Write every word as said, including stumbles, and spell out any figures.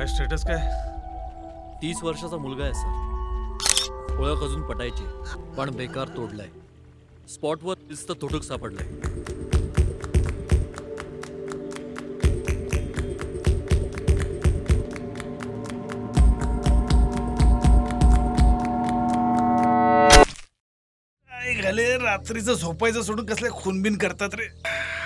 Status काय? तीस वर्षाचा मुलगा आहे सर. ओळख अजून पटायची पण बेकार तोडलाय. स्पॉटवर नुसतं तुटूक सापडलंय. काय घाले रात्रीचं झोपायचं सोडून कसले खूनबिन करतात रे.